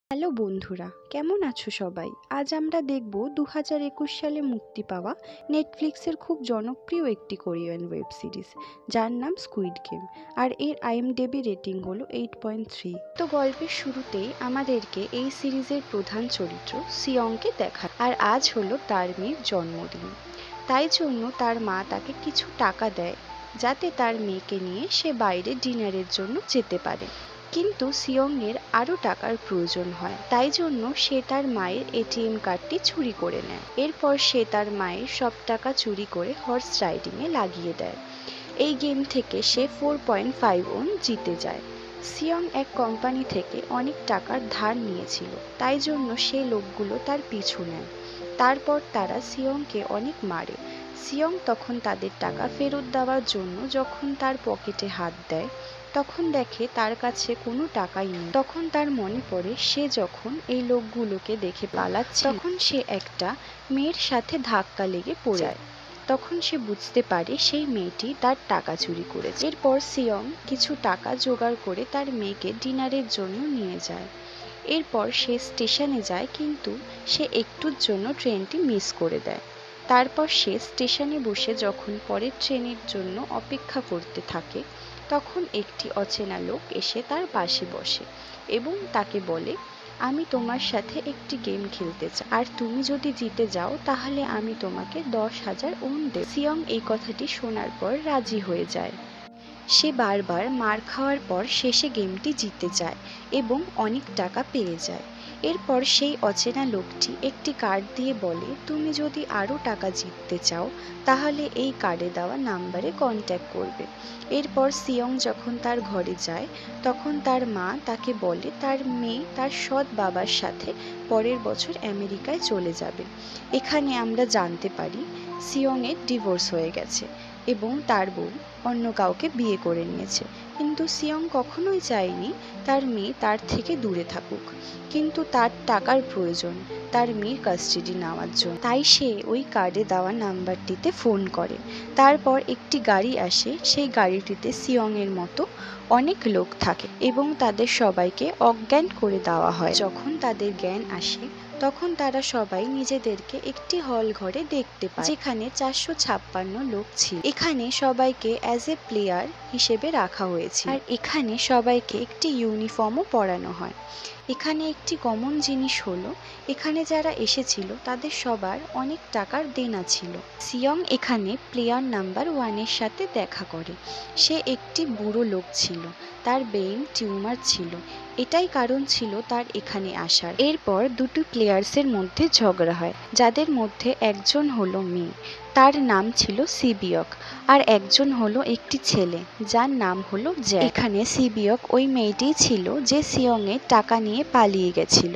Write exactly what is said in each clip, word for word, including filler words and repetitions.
Hello বন্ধুরা, কেমন আছো সবাই? আজ আমরা দেখব দু হাজার একুশ সালে মুক্তি পাওয়া নেটফ্লিক্সের খুব জনপ্রিয় একটি কোরিয়ান ওয়েব সিরিজ, যার নাম স্কুইড গেম। আর এর আইএমডিবি রেটিং হলো এইট পয়েন্ট থ্রি। তো গল্পের শুরুতেই আমাদেরকে এই সিরিজের প্রধান চরিত্র সিয়ংকে দেখায়। আর আজ হলো তার মেয়ের জন্মদিন, তাই জন্য তার মা তাকে কিছু টাকা দেয় যাতে তার মেয়েকে নিয়ে সে বাইরে ডিনারের জন্য যেতে পারে। কিন্তু সিয়ংয়ের আরও টাকার প্রয়োজন হয়, তাই জন্য সে তার মায়ের এটিএম কার্ডটি চুরি করে নেয়। এরপর সে তার মায়ের সব টাকা চুরি করে হর্স রাইডিংয়ে লাগিয়ে দেয়। এই গেম থেকে সে ফোর পয়েন্ট ফাইভ ওন জিতে যায়। সিয়ং এক কোম্পানি থেকে অনেক টাকার ধার নিয়েছিল, তাই জন্য সে লোকগুলো তার পিছু নেয়। তারপর তারা সিয়ংকে অনেক মারে। সিয়ং তখন তাদের টাকা ফেরত দেওয়ার জন্য যখন তার পকেটে হাত দেয়, তখন দেখে তার কাছে কোনো টাকাই নেই। তখন তার মনে পড়ে সে যখন এই লোকগুলোকে দেখে পালাচ্ছে, তখন সে একটা মেয়ের সাথে ধাক্কা লেগে পড়ে যায়। তখন সে বুঝতে পারে সেই মেয়েটি তার টাকা চুরি করেছে। এরপর সিয়ং কিছু টাকা জোগাড় করে তার মেয়েকে ডিনারের জন্য নিয়ে যায়। এরপর সে স্টেশনে যায়, কিন্তু সে একটুর জন্য ট্রেনটি মিস করে দেয়। তারপর সে স্টেশনে বসে যখন পরের ট্রেনের জন্য অপেক্ষা করতে থাকে, তখন একটি অচেনা লোক এসে তার পাশে বসে এবং তাকে বলে, আমি তোমার সাথে একটি গেম খেলতে চাই, আর তুমি যদি জিতে যাও তাহলে আমি তোমাকে দশ হাজার ওন দেব। সিয়ং এই কথাটি শোনার পর রাজি হয়ে যায়। সে বারবার মার খাওয়ার পর শেষে গেমটি জিতে যায় এবং অনেক টাকা পেয়ে যায়। এরপর সেই অচেনা লোকটি একটি কার্ড দিয়ে বলে, তুমি যদি আরও টাকা জিততে চাও তাহলে এই কার্ডে দেওয়া নাম্বারে কন্ট্যাক্ট করবে। এরপর সিয়ং যখন তার ঘরে যায়, তখন তার মা তাকে বলে তার মেয়ে তার সৎ বাবার সাথে পরের বছর আমেরিকায় চলে যাবে। এখানে আমরা জানতে পারি সিয়ংয়ের ডিভোর্স হয়ে গেছে এবং তার বউ অন্য কাউকে বিয়ে করে নিয়েছে। কিন্তু সিয়ং কখনোই চায়নি তার মেয়ে তার থেকে দূরে থাকুক, কিন্তু তার টাকার প্রয়োজন তার মেয়ের কাস্টাডি নেওয়ার জন্য। তাই সে ওই কার্ডে দেওয়া নাম্বারটিতে ফোন করে। তারপর একটি গাড়ি আসে, সেই গাড়িটিতে সিয়ংয়ের মতো অনেক লোক থাকে এবং তাদের সবাইকে অজ্ঞান করে দেওয়া হয়। যখন তাদের জ্ঞান আসে, তখন তারা সবাই নিজেদেরকে একটি হল ঘরে দেখতে পায়, যেখানে চারশো ছাপ্পান্ন লোক ছিল। এখানে সবাইকে অ্যাজ এ প্লেয়ার হিসেবে রাখা হয়েছে, আর এখানে সবাইকে একটি ইউনিফর্মও পরানো হয়। এখানে একটি কমন জিনিস হলো, এখানে যারা এসেছিল তাদের সবার অনেক টাকার দেনা ছিল। সিয়ং এখানে প্লেয়ার নাম্বার ওয়ানের সাথে দেখা করে। সে একটি বুড়ো লোক ছিল, তার ব্রেইন টিউমার ছিল, এটাই কারণ ছিল তার এখানে আসার। এরপর দুটো প্লেয়ার্সের মধ্যে ঝগড়া হয়, যাদের মধ্যে একজন হলো মেয়ে, তার নাম ছিল সিবিয়ক, আর একজন হলো একটি ছেলে যার নাম হলো জ্যাক। এখানে সিবিয়ক ওই মেয়েটিই ছিল যে সিয়ংয়ের টাকা নিয়ে পালিয়ে গেছিল।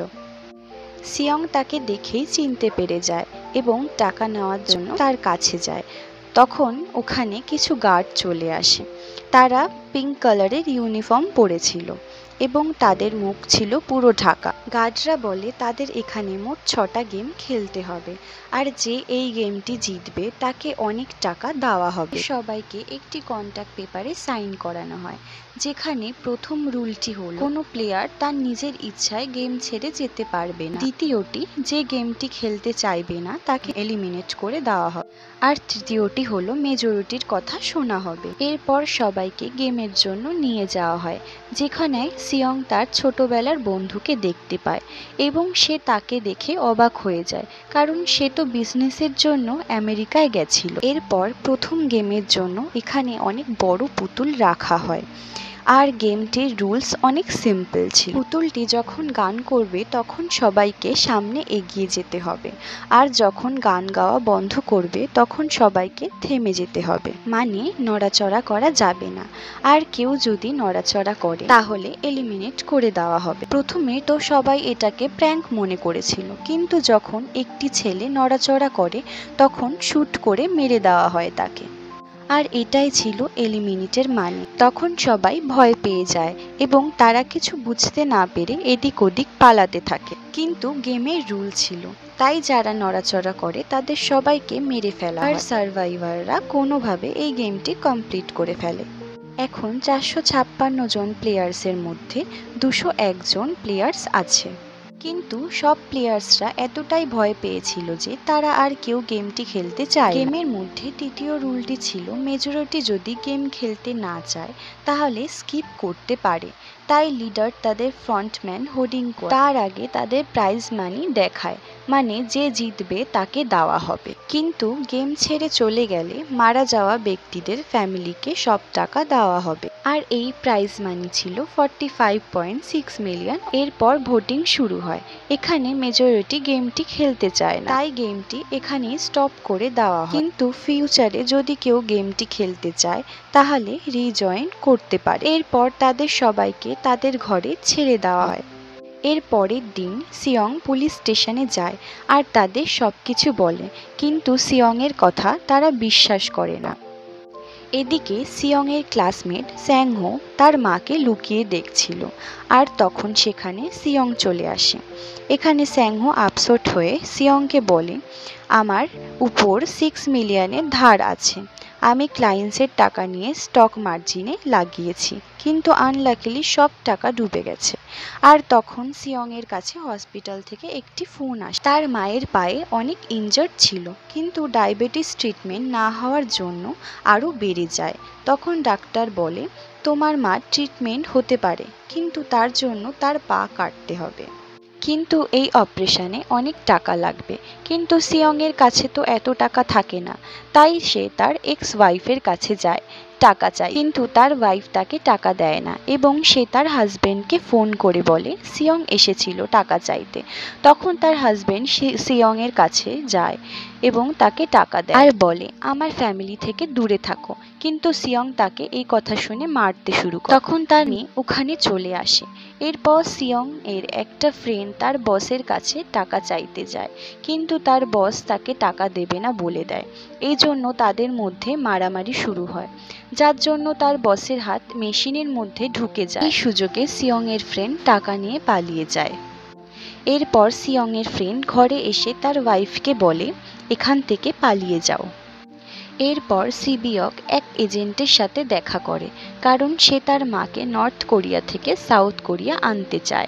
সিয়ং তাকে দেখেই চিনতে পেরে যায় এবং টাকা নেওয়ার জন্য তার কাছে যায়। তখন ওখানে কিছু গার্ড চলে আসে। তারা পিঙ্ক কালারের ইউনিফর্ম পরেছিল এবং তাদের মুখ ছিল পুরো ঢাকা। গার্ডরা বলে তাদের এখানে মোট ছটা গেম খেলতে হবে, আর যে এই গেমটি জিতবে তাকে অনেক টাকা দেওয়া হবে। সবাইকে একটি কন্ট্যাক্ট পেপারে সাইন করানো হয়, যেখানে প্রথম রুলটি হলো কোনো প্লেয়ার তার নিজের ইচ্ছায় গেম ছেড়ে যেতে পারবে না। দ্বিতীয়টি, যে গেমটি খেলতে চাইবে না তাকে এলিমিনেট করে দেওয়া হবে। আর তৃতীয়টি হলো মেজরিটির কথা শোনা হবে। এরপর সবাইকে গেমের জন্য নিয়ে যাওয়া হয়, যেখানে সিয়ং তার ছোটবেলার বন্ধুকে দেখতে পায় এবং সে তাকে দেখে অবাক হয়ে যায়, কারণ সে তো বিজনেসের জন্য আমেরিকায় গেছিল। এরপর প্রথম গেমের জন্য এখানে অনেক বড় পুতুল রাখা হয়, আর গেমটির রুলস অনেক সিম্পল ছিল। পুতুলটি যখন গান করবে তখন সবাইকে সামনে এগিয়ে যেতে হবে, আর যখন গান গাওয়া বন্ধ করবে তখন সবাইকে থেমে যেতে হবে, মানে নড়াচড়া করা যাবে না। আর কেউ যদি নড়াচড়া করে তাহলে এলিমিনেট করে দেওয়া হবে। প্রথমে তো সবাই এটাকে প্র্যাঙ্ক মনে করেছিল, কিন্তু যখন একটি ছেলে নড়াচড়া করে তখন শুট করে মেরে দেওয়া হয় তাকে, আর এটাই ছিল এলিমিনেটের মানে। তখন সবাই ভয় পেয়ে যায় এবং তারা কিছু বুঝতে না পেরে এদিক ওদিক পালাতে থাকে। কিন্তু গেমের রুল ছিল, তাই যারা নড়াচড়া করে তাদের সবাইকে মেরে ফেলা হয়, আর সার্ভাইভাররা কোনোভাবে এই গেমটি কমপ্লিট করে ফেলে। এখন চারশো ছাপ্পান্ন জন প্লেয়ার্সের মধ্যে দুশো এক জন প্লেয়ার্স আছে। কিন্তু সব প্লেয়ার্সরা এতটাই ভয় পেয়েছিল যে তারা আর কেউ গেমটি খেলতে চায়। গেমের মধ্যে তৃতীয় রুলটি ছিল মেজরিটি যদি গেম খেলতে না চায় তাহলে স্কিপ করতে পারে। তাই লিডার তাদের ফ্রন্টম্যান হোর্ডিং করে তার আগে তাদের প্রাইজ মানি দেখায়, মানে যে জিতবে তাকে দেওয়া হবে। কিন্তু গেম ছেড়ে চলে গেলে মারা যাওয়া ব্যক্তিদের ফ্যামিলিকে সব টাকা দেওয়া হবে। আর এই প্রাইজ মানি ছিল forty five point six million. এরপর ভোটিং শুরু হয়। এখানে মেজরিটি গেমটি খেলতে চায় না, তাই গেমটি এখানেই স্টপ করে দেওয়া হয়। কিন্তু ফিউচারে যদি কেউ গেমটি খেলতে চায় তাহলে রিজয়েন করতে পারে। এরপর তাদের সবাইকে তাদের ঘরে ছেড়ে দেওয়া হয়। এর পরের দিন সিয়ং পুলিশ স্টেশনে যায় আর তাদের সব কিছু বলে, কিন্তু সিয়ংয়ের কথা তারা বিশ্বাস করে না। এদিকে সিয়ংয়ের ক্লাসমেট স্যাংহো তার মাকে লুকিয়ে দেখছিল, আর তখন সেখানে সিয়ং চলে আসে। এখানে স্যাংহো আপসেট হয়ে সিয়ংকে বলে, আমার উপর সিক্স মিলিয়নের ধার আছে। আমি ক্লায়েন্টসের টাকা নিয়ে স্টক মার্জিনে লাগিয়েছি, কিন্তু আনলাকিলি সব টাকা ডুবে গেছে। আর তখন সিয়ংয়ের কাছে হসপিটাল থেকে একটি ফোন আসে। তার মায়ের পায়ে অনেক ইনজার্ড ছিল, কিন্তু ডায়াবেটিস ট্রিটমেন্ট না হওয়ার জন্য আরও বেড়ে যায়। তখন ডাক্তার বলে, তোমার মা ট্রিটমেন্ট হতে পারে, কিন্তু তার জন্য তার পা কাটতে হবে, কিন্তু এই অপারেশনে অনেক টাকা লাগবে। কিন্তু সিয়ংয়ের কাছে তো এত টাকা থাকে না, তাই সে তার এক্স ওয়াইফের কাছে যায় টাকা চাই, কিন্তু তার ওয়াইফ তাকে টাকা দেয় না এবং সে তার হাজবেন্ডকে ফোন করে বলে সিয়ং এসেছিল টাকা চাইতে। তখন তার হাজবেন্ড সিয়ংয়ের কাছে যায় এবং তাকে টাকা দেয় আর বলে, আমার ফ্যামিলি থেকে দূরে থাকো। কিন্তু সিয়ং তাকে এই কথা শুনে মারতে শুরু করে। তখন তার মেয়ে ওখানে চলে আসে। এরপর সিয়ং এর একটা ফ্রেন্ড তার বসের কাছে টাকা চাইতে যায়, কিন্তু তার বস তাকে টাকা দেবে না বলে দেয়। এই জন্য তাদের মধ্যে মারামারি শুরু হয়, যার জন্য তার বসের হাত মেশিনের মধ্যে ঢুকে যায়। এই সুযোগে সিয়ং এর ফ্রেন্ড টাকা নিয়ে পালিয়ে যায়। এরপর সিয়ং এর ফ্রেন্ড ঘরে এসে তার ওয়াইফকে বলে, এখান থেকে পালিয়ে যাও। এরপর সিবিয়ক এক এজেন্টের সাথে দেখা করে, কারণ সে তার মাকে নর্থ কোরিয়া থেকে সাউথ কোরিয়া আনতে চায়।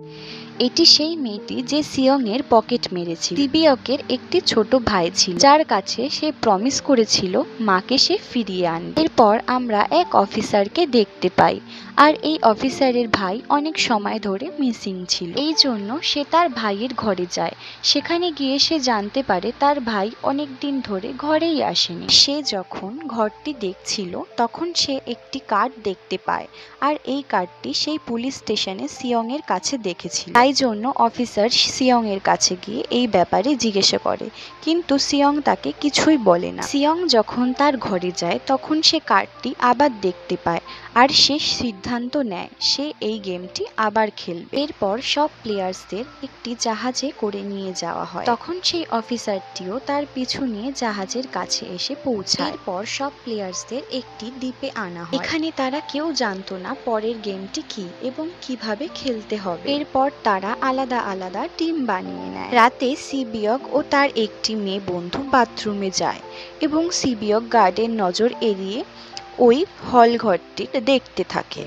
এটি সেই মেয়েটি যে সিয়ং এর পকেট মেরেছিল। সিবিয়কের একটি ছোট ভাই ছিল, যার কাছে সে প্রমিস করেছিল মাকে সে ফিরিয়ে আনবে। এরপর আমরা এক অফিসারকে দেখতে পাই, আর এই অফিসারের ভাই অনেক সময় ধরে মিসিং ছিল। এই জন্য সে তার ভাইয়ের ঘরে যায়। সেখানে গিয়ে সে জানতে পারে তার ভাই অনেক দিন ধরে ঘরেই আসেনি। সে যখন ঘরটি দেখছিল তখন সে একটি কার্ড দেখতে পায়, আর এই কার্ডটি সেই পুলিশ স্টেশনে সিয়ং এর কাছে দেখেছিল। তাই জন্য অফিসার সিয়ং এর কাছে গিয়ে এই ব্যাপারে জিজ্ঞাসা করে, কিন্তু সিয়ং তাকে কিছুই বলে না। সিয়ং যখন তার ঘরে যায় তখন সে কার্ডটি আবার দেখতে পায়, আর সে সিদ্ধান্ত নেয় সে এই গেমটি আবার খেলবে। এরপর সব প্লেয়ার্সদের একটি জাহাজে করে নিয়ে যাওয়া হয়। তখন সেই অফিসারটিও তার পিছু নিয়ে জাহাজের কাছে এসে পৌঁছায়। এরপর সব প্লেয়ার্সদের একটি দ্বীপে আনা হয়। এখানে তারা কেউ জানতো না পরের গেমটি কি এবং কিভাবে খেলতে হবে। এরপর তারা আলাদা আলাদা টিম বানিয়ে নেয়। রাতে সিবিয়ক ও তার একটি মেয়ে বন্ধু বাথরুমে যায় এবং সিবিয়ক গার্ডের নজর এড়িয়ে ওই হল ঘরটি দেখতে থাকে।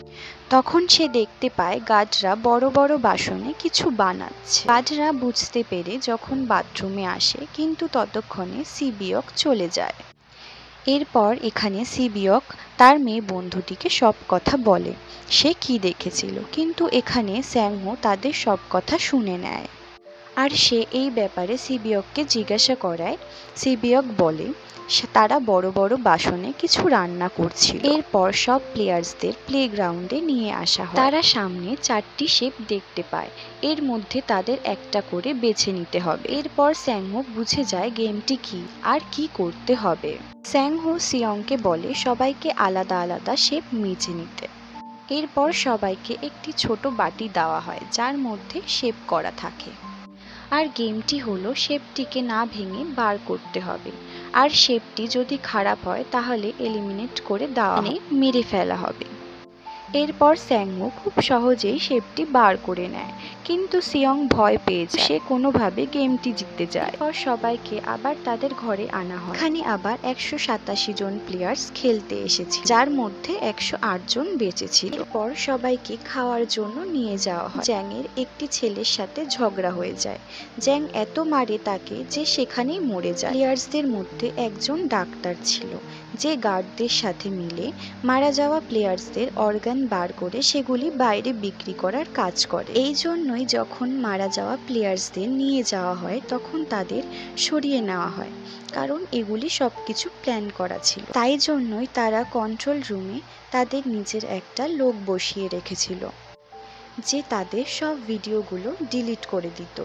তখন সে দেখতে পায় গার্ডরা বড় বড় বাসনে কিছু বানাচ্ছে। গার্ডরা বুঝতে পেরে যখন বাথরুমে আসে, কিন্তু ততক্ষণে সিবিয়ক চলে যায়। এরপর এখানে সিবিয়ক তার মেয়ে বন্ধুটিকে সব কথা বলে সে কি দেখেছিল, কিন্তু এখানে স্যাংহো তাদের সব কথা শুনে নেয়, আর সে এই ব্যাপারে সিবিয়ককে জিজ্ঞাসা করায়। সিবিয়ক বলে তারা বড় বড় বাসনে কিছু রান্না করছিল। এরপর সব প্লেয়ার্সদের প্লেগ্রাউন্ডে নিয়ে আসা হয়। তারা সামনে চারটি শেপ দেখতে পায়, এর মধ্যে তাদের একটা করে বেছে নিতে হবে। এরপর স্যাংহো বুঝে যায় গেমটি কি আর কি করতে হবে। স্যাংহো সিয়ংকে বলে সবাইকে আলাদা আলাদা শেপ বেছে নিতে। এরপর সবাইকে একটি ছোট বাটি দেওয়া হয় যার মধ্যে শেপ করা থাকে, আর গেমটি হলো শেপটিকে না ভেঙে বার করতে হবে, আর শেপটি যদি খারাপ হয় তাহলে এলিমিনেট করে দেওয়া মেরে ফেলা হবে। এরপর স্যাংহো খুব সহজেই শেপটি বার করে নেয়, কিন্তু সিয়ং ভয় পেয়ে যায়। সে কোনোভাবে গেমটি জিততে যায়। এরপর সবাইকে আবার তাদের ঘরে আনা হয়। এখানে আবার একশো সাতাশি জন প্লেয়ার্স খেলতে এসেছে, যার মধ্যে একশো আট জন বেঁচে ছিল। এরপর সবাইকে খাওয়ার জন্য নিয়ে যাওয়া হয়। জ্যাংয়ের একটি ছেলের সাথে ঝগড়া হয়ে যায়। জ্যাং এত মারে তাকে যে সেখানেই মরে যায়। প্লেয়ার্সদের মধ্যে একজন ডাক্তার ছিল, যে গার্ডদের সাথে মিলে মারা যাওয়া প্লেয়ার্সদের অর্গান বার করে সেগুলি বাইরে বিক্রি করার কাজ করে। এই জন্যই যখন মারা যাওয়া প্লেয়ার্সদের নিয়ে যাওয়া হয় তখন তাদের সরিয়ে নেওয়া হয়, কারণ এগুলি সবকিছু প্ল্যান করা ছিল। তাই জন্যই তারা কন্ট্রোল রুমে তাদের নিজের একটা লোক বসিয়ে রেখেছিল, যে তাদের সব ভিডিওগুলো ডিলিট করে দিত।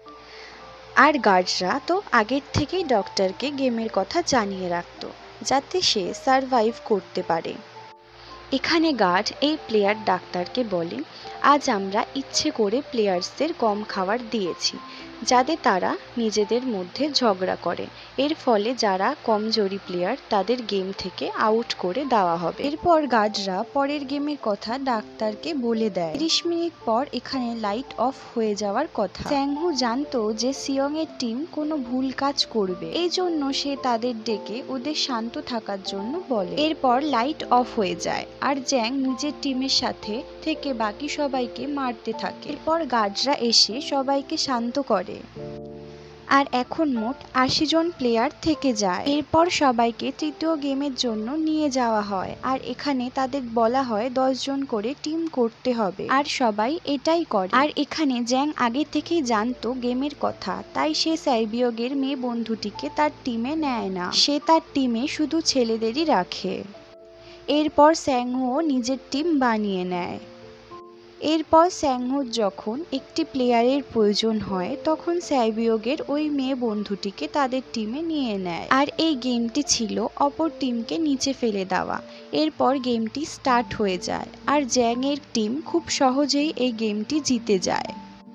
আর গার্ডরা তো আগের থেকেই ডক্টরকে গেমের কথা জানিয়ে রাখত, যাতে সে সারভাইভ করতে পারে। এখানে গার্ড এই প্লেয়ার ডাক্তারকে বলে, আজ আমরা ইচ্ছে করে প্লেয়ার্সদের কম খাবার দিয়েছি, যাতে তারা নিজেদের মধ্যে ঝগড়া করে। এর ফলে যারা কমজোরি প্লেয়ার তাদের গেম থেকে আউট করে দেওয়া হবে। এরপর গার্ডরা পরের গেমের কথা ডাক্তারকে বলে দেয়। তিরিশ মিনিট পর এখানে লাইট অফ হয়ে যাওয়ার কথা। স্যাংহো জানতো যে সিয়ং এর টিম কোনো ভুল কাজ করবে, এই জন্য সে তাদের ডেকে ওদের শান্ত থাকার জন্য বলে। এরপর লাইট অফ হয়ে যায় আর জ্যাং নিজের টিমের সাথে থেকে বাকি সবাইকে মারতে থাকে। এরপর গার্ডরা এসে সবাইকে শান্ত করে। আর এখন মোট আশি জন প্লেয়ার থেকে যায়। এরপর সবাইকে তৃতীয় গেমের জন্য নিয়ে যাওয়া হয়, আর এখানে তাদের বলা হয় দশ জন করে টিম করতে হবে, আর সবাই এটাই করে। আর এখানে জ্যাং আগে থেকেই জানতো গেমের কথা, তাই সে সাইবিয়গের মেয়ে বন্ধুটিকে তার টিমে নেয় না, সে তার টিমে শুধু ছেলেদেরই রাখে। এরপর স্যাংহো নিজের টিম বানিয়ে নেয়। এরপর স্যাংহোর যখন একটি প্লেয়ারের প্রয়োজন হয় তখন সাইবিয়গের ওই মেয়ে বন্ধুটিকে তাদের টিমে নিয়ে নেয়। আর এই গেমটি ছিল অপর টিমকে নিচে ফেলে দেওয়া। এরপর গেমটি স্টার্ট হয়ে যায় আর জ্যাংয়ের টিম খুব সহজেই এই গেমটি জিতে যায়।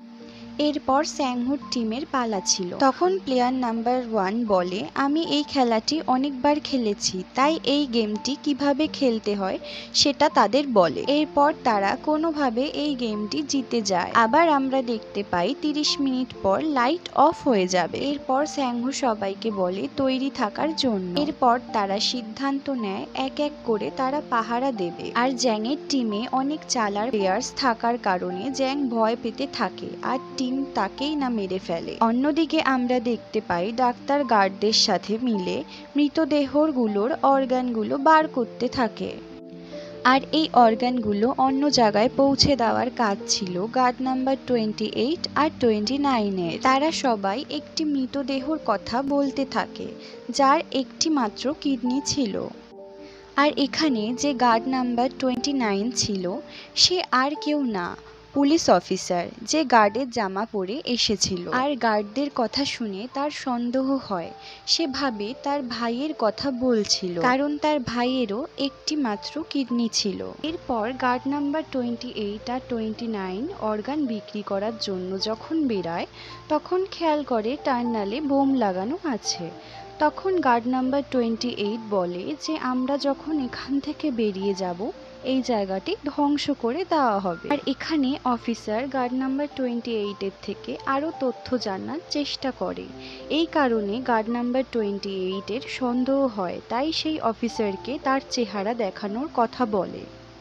এরপর স্যাংহুর টিমের পালা ছিল। তখন প্লেয়ার নাম্বার ওয়ান বলে, আমি এই খেলাটি অনেকবার খেলেছি, তাই এই গেমটি কিভাবে খেলতে হয় সেটা তাদের বলে। এরপর তারা কোনোভাবে এই গেমটি জিতে যায়। আবার আমরা দেখতে পাই তিরিশ মিনিট পর লাইট অফ হয়ে যাবে। এরপর স্যাংহু সবাইকে বলে তৈরি থাকার জন্য। এরপর তারা সিদ্ধান্ত নেয় এক এক করে তারা পাহারা দেবে। আর জ্যাংয়ের টিমে অনেক চালার প্লেয়ার্স থাকার কারণে জ্যাং ভয় পেতে থাকে আর টিম তাকেই না মেরে ফেলে। অন্যদিকে আমরা দেখতে পাই ডাক্তার গার্ডদের সাথে মিলে মৃতদেহর গুলোর অর্গানগুলো বার করতে থাকে। আর এই অর্গানগুলো অন্য জায়গায় পৌঁছে দেওয়ার কাজ ছিল গার্ড নাম্বার টোয়েন্টি এইট আর টোয়েন্টি নাইনের। তারা সবাই একটি মৃতদেহর কথা বলতে থাকে, যার একটি মাত্র কিডনি ছিল। আর এখানে যে গার্ড নাম্বার টোয়েন্টি নাইন ছিল সে আর কেউ না, পুলিশ অফিসার, যে গার্ডের জামা পরে এসেছিল। আর গার্ডদের কথা শুনে তার সন্দেহ হয়। সে ভাবে তার ভাইয়ের কথা বলছিল, কারণ তার ভাইয়েরও একটি মাত্র কিডনি ছিল। এরপর গার্ড নাম্বার টোয়েন্টি এইট আর টোয়েন্টি নাইন অর্গান বিক্রি করার জন্য যখন বেরায় তখন খেয়াল করে টার্নালে বোম লাগানো আছে। তখন গার্ড নাম্বার টোয়েন্টি এইট বলে যে আমরা যখন এখান থেকে বেরিয়ে যাব এই জায়গাটি ধ্বংস করে দেওয়া হবে। আর এখানে অফিসার গার্ড নাম্বার টোয়েন্টি এইটের থেকে আরও তথ্য জানার চেষ্টা করে। এই কারণে গার্ড নাম্বার টোয়েন্টি এইটের সন্দেহ হয়, তাই সেই অফিসারকে তার চেহারা দেখানোর কথা বলে।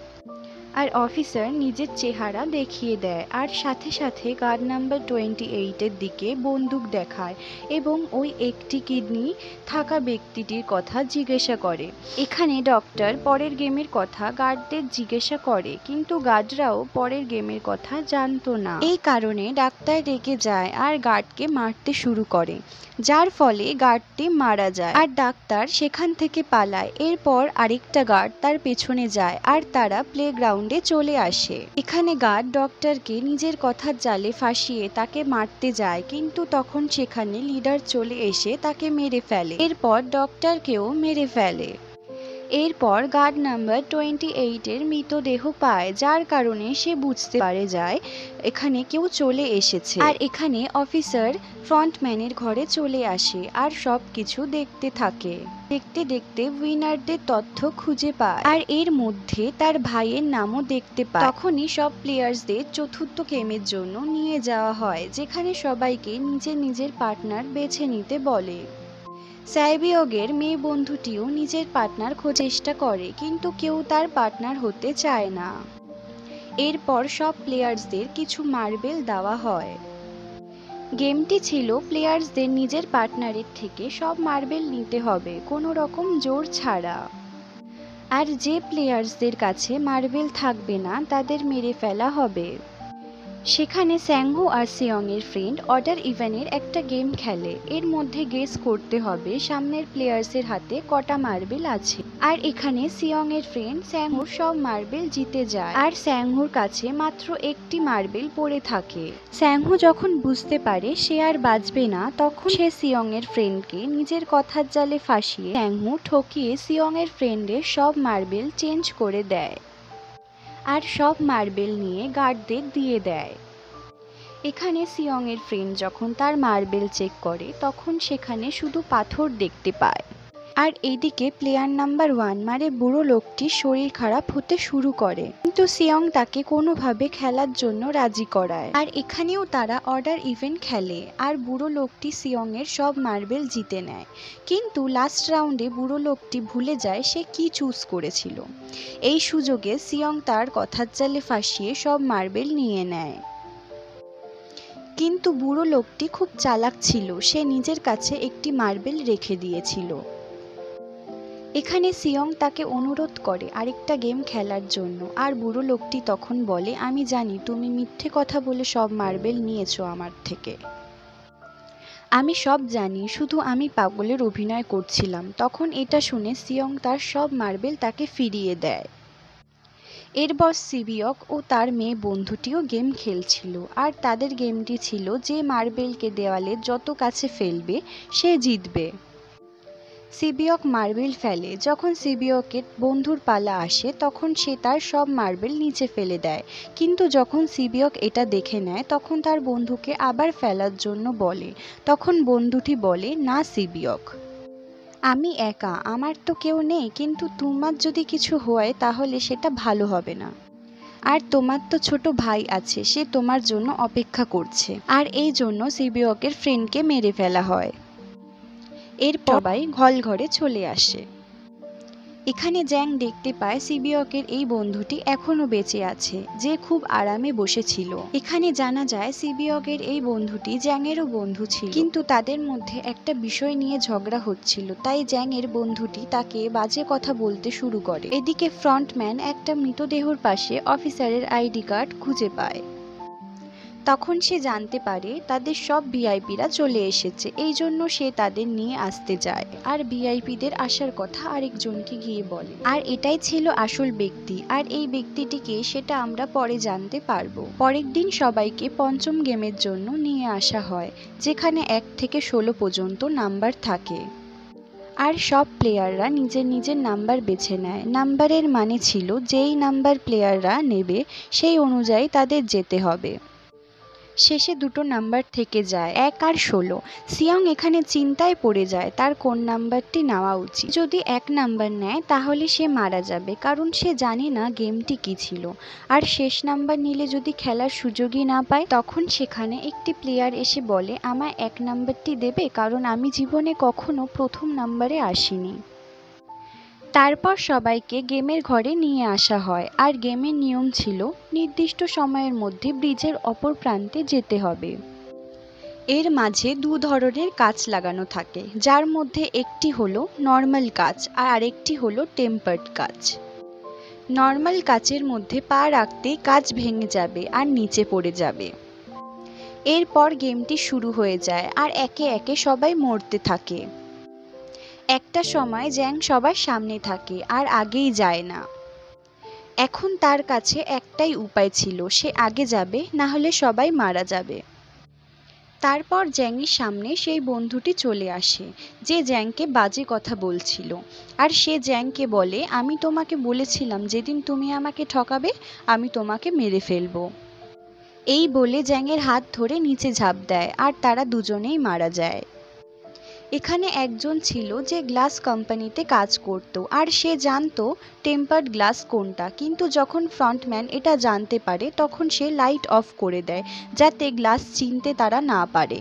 আর অফিসার নিজের চেহারা দেখিয়ে দেয় আর সাথে সাথে গার্ড নাম্বার টোয়েন্টি এইটের দিকে বন্দুক দেখায় এবং ওই একটি কিডনি থাকা ব্যক্তিটির কথা জিজ্ঞাসা করে। এখানে ডক্টর পরের গেমের কথা গার্ডদের জিজ্ঞাসা করে, কিন্তু গার্ডরাও পরের গেমের কথা জানতো না। এই কারণে ডাক্তার রেগে যায় আর গার্ডকে মারতে শুরু করে, যার ফলে গার্ডটি মারা যায় আর ডাক্তার সেখান থেকে পালায়। এরপর আরেকটা গার্ড তার পেছনে যায় আর তারা প্লেগ্রাউন্ডে চলে আসে। এখানে গার্ড ডক্টরকে নিজের কথার জালে ফাঁসিয়ে তাকে মারতে যায়, কিন্তু তখন সেখানে লিডার চলে এসে তাকে মেরে ফেলে। এরপর ডক্টরকেও মেরে ফেলে। এরপর গার্ড নাম্বার টোয়েন্টি এইটের মৃতদেহ পায়, যার কারণে সে বুঝতে পারে যায় এখানে কেউ চলে এসেছে। আর এখানে অফিসার ফ্রন্টম্যানের ঘরে চলে আসে আর সব কিছু দেখতে থাকে। দেখতে দেখতে উইনারদের তথ্য খুঁজে পায় আর এর মধ্যে তার ভাইয়ের নামও দেখতে পায়। তখনই সব প্লেয়ার্সদের চতুর্থ গেমের জন্য নিয়ে যাওয়া হয়, যেখানে সবাইকে নিজের নিজের পার্টনার বেছে নিতে বলে। সাইবিয়গের মেয়ে বন্ধুটিও নিজের পার্টনার খোঁজার চেষ্টা করে, কিন্তু কেউ তার পার্টনার হতে চায় না। এরপর সব প্লেয়ার্সদের কিছু মার্বেল দেওয়া হয়। গেমটি ছিল প্লেয়ার্সদের নিজের পার্টনারের থেকে সব মার্বেল নিতে হবে, কোনো রকম জোর ছাড়া। আর যে প্লেয়ার্সদের কাছে মার্বেল থাকবে না তাদের মেরে ফেলা হবে। সেখানে স্যাংহো আর সিয়ং এর ফ্রেন্ড অর্ডার ইভেনের একটা গেম খেলে। এর মধ্যে গেস করতে হবে সামনের প্লেয়ার্সের হাতে কটা মার্বেল আছে। আর এখানে সিয়ং এর ফ্রেন্ড স্যাংহোর সব মার্বেল জিতে যায় আর স্যাংহোর কাছে মাত্র একটি মার্বেল পড়ে থাকে। স্যাংহো যখন বুঝতে পারে সে আর বাঁচবে না, তখন সে সিয়ং এর ফ্রেন্ডকে নিজের কথার জালে ফাঁসিয়ে স্যাংহো ঠকিয়ে সিয়ং এর ফ্রেন্ডের সব মার্বেল চেঞ্জ করে দেয় আর সব মার্বেল নিয়ে গার্ডদের দিয়ে দেয়। এখানে সিয়ং এর ফ্রেন্ড যখন তার মার্বেল চেক করে তখন সেখানে শুধু পাথর দেখতে পায়। আর এইদিকে প্লেয়ার নাম্বার ওয়ান মানে বুড়ো লোকটির শরীর খারাপ হতে শুরু করে, কিন্তু সিয়ং তাকে কোনোভাবে খেলার জন্য রাজি করায়। আর এখানেও তারা অর্ডার ইভেন্ট খেলে আর বুড়ো লোকটি সিয়ং এর সব মার্বেল জিতে নেয়। কিন্তু লাস্ট রাউন্ডে বুড়ো লোকটি ভুলে যায় সে কি চুজ করেছিল। এই সুযোগে সিয়ং তার কথার জালে ফাঁসিয়ে সব মার্বেল নিয়ে নেয়। কিন্তু বুড়ো লোকটি খুব চালাক ছিল, সে নিজের কাছে একটি মার্বেল রেখে দিয়েছিল। এখানে সিয়ং তাকে অনুরোধ করে আরেকটা গেম খেলার জন্য, আর বুড়ো লোকটি তখন বলে, আমি জানি তুমি মিথ্যে কথা বলে সব মার্বেল নিয়েছো আমার থেকে। আমি সব জানি, শুধু আমি পাগলের অভিনয় করছিলাম। তখন এটা শুনে সিয়ং তার সব মার্বেল তাকে ফিরিয়ে দেয়। এরপর সিবিয়ক ও তার মেয়ে বন্ধুটিও গেম খেলছিল, আর তাদের গেমটি ছিল যে মার্বেলকে দেওয়ালে যত কাছে ফেলবে সে জিতবে। সিবিয়ক মার্বেল ফেলে। যখন সিবিয়কের বন্ধুর পালা আসে তখন সে তার সব মার্বেল নিচে ফেলে দেয়, কিন্তু যখন সিবিয়ক এটা দেখে নেয় তখন তার বন্ধুকে আবার ফেলার জন্য বলে। তখন বন্ধুটি বলে, না সিবিয়ক, আমি একা, আমার তো কেউ নেই, কিন্তু তোমার যদি কিছু হয় তাহলে সেটা ভালো হবে না। আর তোমার তো ছোট ভাই আছে, সে তোমার জন্য অপেক্ষা করছে। আর এই জন্য সিবিয়কের ফ্রেন্ডকে মেরে ফেলা হয়। এরপর সবাই হল ঘরে চলে আসে। এখানে জ্যাং দেখতে পায় সিবিয়কের এই বন্ধুটি এখনো বেঁচে আছে, যে খুব আরামে বসেছিল। এখানে জানা যায় সিবিয়কের এই বন্ধুটি জ্যাংয়েরও বন্ধু ছিল, কিন্তু তাদের মধ্যে একটা বিষয় নিয়ে ঝগড়া হচ্ছিল, তাই জ্যাংয়ের বন্ধুটি তাকে বাজে কথা বলতে শুরু করে। এদিকে ফ্রন্টম্যান একটা মৃতদেহর পাশে অফিসারের আইডি কার্ড খুঁজে পায়। তখন সে জানতে পারে তাদের সব ভিআইপিরা চলে এসেছে, এই জন্য সে তাদের নিয়ে আসতে যায় আর ভিআইপিদের আসার কথা আরেকজনকে গিয়ে বলে। আর এটাই ছিল আসল ব্যক্তি, আর এই ব্যক্তিটিকে সেটা আমরা পরে জানতে পারবো। পরের দিন সবাইকে পঞ্চম গেমের জন্য নিয়ে আসা হয়, যেখানে এক থেকে ষোলো পর্যন্ত নাম্বার থাকে। আর সব প্লেয়াররা নিজের নিজের নাম্বার বেছে নেয়। নাম্বারের মানে ছিল যেই নাম্বার প্লেয়াররা নেবে সেই অনুযায়ী তাদের যেতে হবে। শেষে দুটো নাম্বার থেকে যায়, এক আর ষোলো। সিয়ং এখানে চিন্তায় পড়ে যায় তার কোন নাম্বারটি নেওয়া উচিত। যদি এক নাম্বার নেয় তাহলে সে মারা যাবে, কারণ সে জানে না গেমটি কি ছিল। আর শেষ নাম্বার নিলে যদি খেলার সুযোগই না পায়, তখন সেখানে একটি প্লেয়ার এসে বলে, আমায় এক নাম্বারটি দেবে, কারণ আমি জীবনে কখনো প্রথম নাম্বারে আসিনি। তারপর সবাইকে গেমের ঘরে নিয়ে আসা হয়, আর গেমের নিয়ম ছিল নির্দিষ্ট সময়ের মধ্যে ব্রিজের অপর প্রান্তে যেতে হবে। এর মাঝে দু ধরনের কাঁচ লাগানো থাকে, যার মধ্যে একটি হলো নর্মাল কাঁচ আর আরেকটি হলো টেম্পার্ড কাঁচ। নর্মাল কাঁচের মধ্যে পা রাখতেই কাঁচ ভেঙে যাবে আর নিচে পড়ে যাবে। এরপর গেমটি শুরু হয়ে যায় আর একে একে সবাই মরতে থাকে। একটা সময় জ্যাং সবার সামনে থাকে আর আগেই যায় না। এখন তার কাছে একটাই উপায় ছিল, সে আগে যাবে, না হলে সবাই মারা যাবে। তারপর জ্যাংয়ের সামনে সেই বন্ধুটি চলে আসে যে জ্যাংকে বাজে কথা বলছিল, আর সে জ্যাংকে বলে, আমি তোমাকে বলেছিলাম যেদিন তুমি আমাকে ঠকাবে আমি তোমাকে মেরে ফেলবো। এই বলে জ্যাংয়ের হাত ধরে নিচে ঝাঁপ দেয় আর তারা দুজনেই মারা যায়। এখানে একজন ছিল যে গ্লাস কোম্পানিতে কাজ করত, আর সে জানতো টেম্পার্ড গ্লাস কোনটা, কিন্তু যখন ফ্রন্টম্যান এটা জানতে পারে তখন সে লাইট অফ করে দেয় যাতে গ্লাস চিনতে তারা না পারে।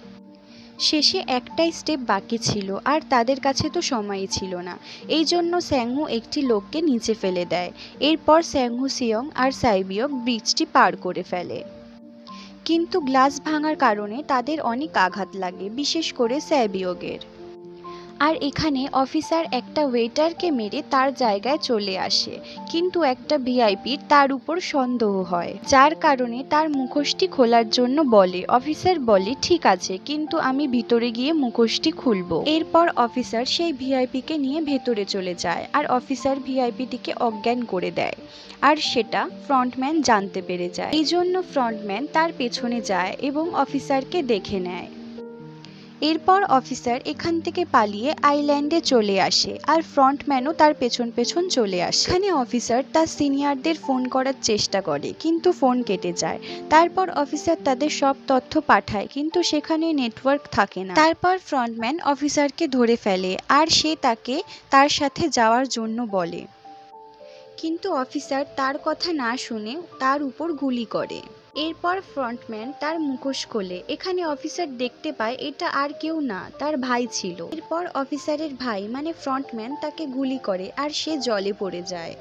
শেষে একটাই স্টেপ বাকি ছিল আর তাদের কাছে তো সময়ই ছিল না, এই জন্য স্যাংহু একটি লোককে নিচে ফেলে দেয়। এরপর স্যাংহু, সিয়ং আর সাইবিয়ক ব্রিজটি পার করে ফেলে, কিন্তু গ্লাস ভাঙার কারণে তাদের অনেক আঘাত লাগে, বিশেষ করে সাইবিয়গের। আর এখানে অফিসার একটা ওয়েটারকে মেরে তার জায়গায় চলে আসে, কিন্তু একটা ভিআইপির তার উপর সন্দেহ হয়, যার কারণে তার মুখোশটি খোলার জন্য বলে। অফিসার বলে ঠিক আছে, কিন্তু আমি ভিতরে গিয়ে মুখোশটি খুলব। এরপর অফিসার সেই ভিআইপিকে নিয়ে ভেতরে চলে যায় আর অফিসার ভিআইপিটিকে অজ্ঞান করে দেয়, আর সেটা ফ্রন্টম্যান জানতে পেরে যায়। এই জন্য ফ্রন্টম্যান তার পেছনে যায় এবং অফিসারকে দেখে নেয়। এরপর অফিসার এখান থেকে পালিয়ে আইল্যান্ডে চলে আসে আর ফ্রন্টম্যানও তার পেছন পেছন চলে আসে। এখানে অফিসার তার সিনিয়রদের ফোন করার চেষ্টা করে, কিন্তু ফোন কেটে যায়। তারপর অফিসার তাদের সব তথ্য পাঠায়, কিন্তু সেখানে নেটওয়ার্ক থাকে না। তারপর ফ্রন্টম্যান অফিসারকে ধরে ফেলে আর সে তাকে তার সাথে যাওয়ার জন্য বলে, কিন্তু অফিসার তার কথা না শুনে তার উপর গুলি করে। এরপর ফ্রন্টম্যান তার মুখোশ খোলে। এখানে অফিসার দেখতে পায় এটা আর কেউ না, তার ভাই ছিল। এরপর অফিসারের ভাই মানে ফ্রন্টম্যান তাকে গুলি করে আর সে জলে পড়ে যায়।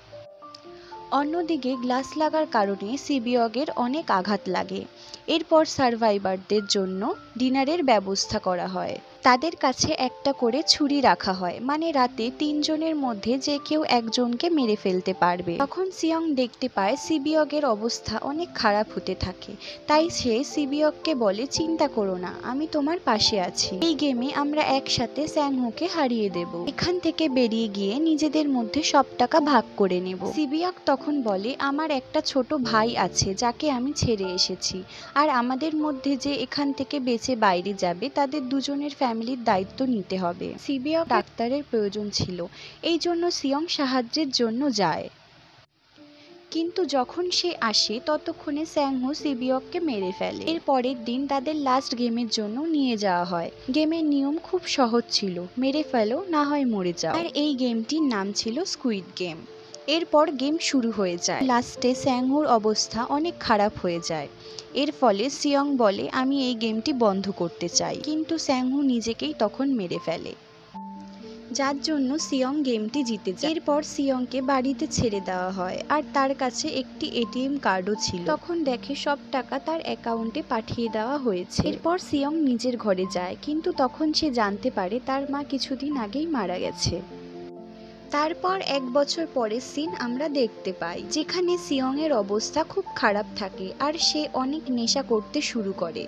অন্যদিকে গ্লাস লাগার কারণে সিবিয়গের অনেক আঘাত লাগে। এরপর সার্ভাইভারদের জন্য ডিনারের ব্যবস্থা করা হয়। তাদের কাছে একটা করে ছুরি রাখা হয়, মানে রাতে তিনজনের মধ্যে যে কেউ একজনকে মেরে ফেলতে পারবে। তখন সিয়ং দেখতে পায় সিবিয়গের অবস্থা অনেক খারাপ হতে থাকে, তাই সে সিবিয়গকে বলে, চিন্তা করো না, আমি তোমার পাশে আছি। এই গেমে আমরা একসাথে স্যাংহুকে হারিয়ে দেব। এখান থেকে বেরিয়ে গিয়ে নিজেদের মধ্যে সব টাকা ভাগ করে নেব। সিবিয়গ তখন বলে, আমার একটা ছোট ভাই আছে যাকে আমি ছেড়ে এসেছি, আর আমাদের মধ্যে যে এখান থেকে বেঁচে বাইরে যাবে তাদের দুজনের ফ্যামিলির দায়িত্ব নিতে হবে। সিবিয়গ ডাক্তারের প্রয়োজন ছিল, এই জন্য সিয়ং সাহায্যের জন্য যায়। কিন্তু যখন সে আসে ততক্ষণে স্যাংহু সিবিয়গকে মেরে ফেলে। এর পরের দিন তাদের লাস্ট গেমের জন্য নিয়ে যাওয়া হয়। গেমের নিয়ম খুব সহজ ছিল, মেরে ফেলো না হয় মরে যাও। আর এই গেমটির নাম ছিল স্কুইড গেম। এরপর গেম শুরু হয়ে যায়। লাস্টে স্যাংহুর অবস্থা অনেক খারাপ হয়ে যায়। এর ফলে সিয়ং বলে, আমি এই গেমটি বন্ধ করতে চাই, কিন্তু স্যাংহু নিজেকেই তখন মেরে ফেলে, যার জন্য সিয়ং গেমটি জিতে যায়। এরপর সিয়ংকে বাড়িতে ছেড়ে দেওয়া হয় আর তার কাছে একটি এটিএম কার্ডও ছিল। তখন দেখে সব টাকা তার অ্যাকাউন্টে পাঠিয়ে দেওয়া হয়েছে। এরপর সিয়ং নিজের ঘরে যায়, কিন্তু তখন সে জানতে পারে তার মা কিছুদিন আগেই মারা গেছে। তারপর এক বছর পরের সিন আমরা দেখতে পাই, যেখানে সিয়ং এর অবস্থা খুব খারাপ থাকে আর সে অনেক নেশা করতে শুরু করে।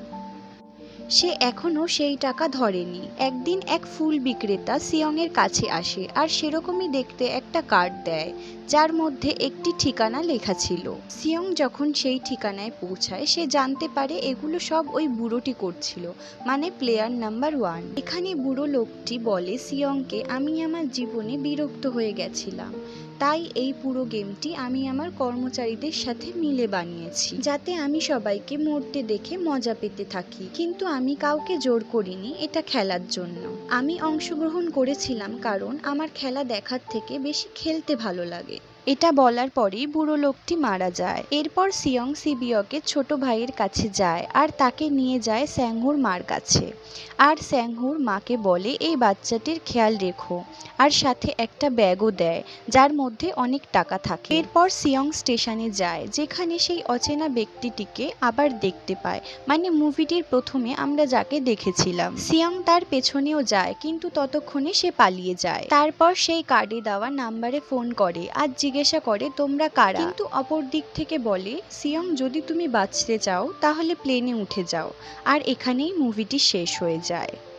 সে এখনো সেই টাকা ধরেনি। একদিন এক ফুল বিক্রেতা সিয়ং এর কাছে আসে আর সেরকমই দেখতে একটা কার্ড দেয়, যার মধ্যে একটি ঠিকানা লেখা ছিল। সিয়ং যখন সেই ঠিকানায় পৌঁছায় সে জানতে পারে এগুলো সব ওই বুড়োটি করছিল, মানে প্লেয়ার নাম্বার ওয়ান। এখানে বুড়ো লোকটি বলে সিয়ংকে, আমি আমার জীবনে বিরক্ত হয়ে গেছিলাম, তাই এই পুরো গেমটি আমি আমার কর্মচারীদের সাথে মিলে বানিয়েছি, যাতে আমি সবাইকে মরতে দেখে মজা পেতে থাকি, কিন্তু আমি কাউকে জোর করিনি এটা খেলার জন্য। আমি অংশগ্রহণ করেছিলাম কারণ আমার খেলা দেখার থেকে বেশি খেলতে ভালো লাগে। এটা বলার পরেই বুড়ো লোকটি মারা যায়। এরপর সিয়ং সিবিয়কের ছোট ভাইয়ের কাছে যায় আর তাকে নিয়ে যায় স্যাংহুর মার কাছে, আর স্যাংহুর মাকে বলে এই বাচ্চাটির খেয়াল রেখো, আর সাথে একটা ব্যাগও দেয় যার মধ্যে অনেক টাকা থাকে। এরপর সিয়ং স্টেশনে যায়, যেখানে সেই অচেনা ব্যক্তিটিকে আবার দেখতে পায়, মানে মুভিটির প্রথমে আমরা যাকে দেখেছিলাম। সিয়ং তার পেছনেও যায়, কিন্তু ততক্ষণে সে পালিয়ে যায়। তারপর সেই কার্ডে দেওয়া নাম্বারে ফোন করে আর জিজ্ঞাসা করে তোমরা কারা, কিন্তু অপর দিক থেকে বলে, সিয়ং যদি তুমি বাঁচতে চাও তাহলে প্লেনে উঠে যাও। আর এখানেই মুভিটি শেষ হয়ে যায়।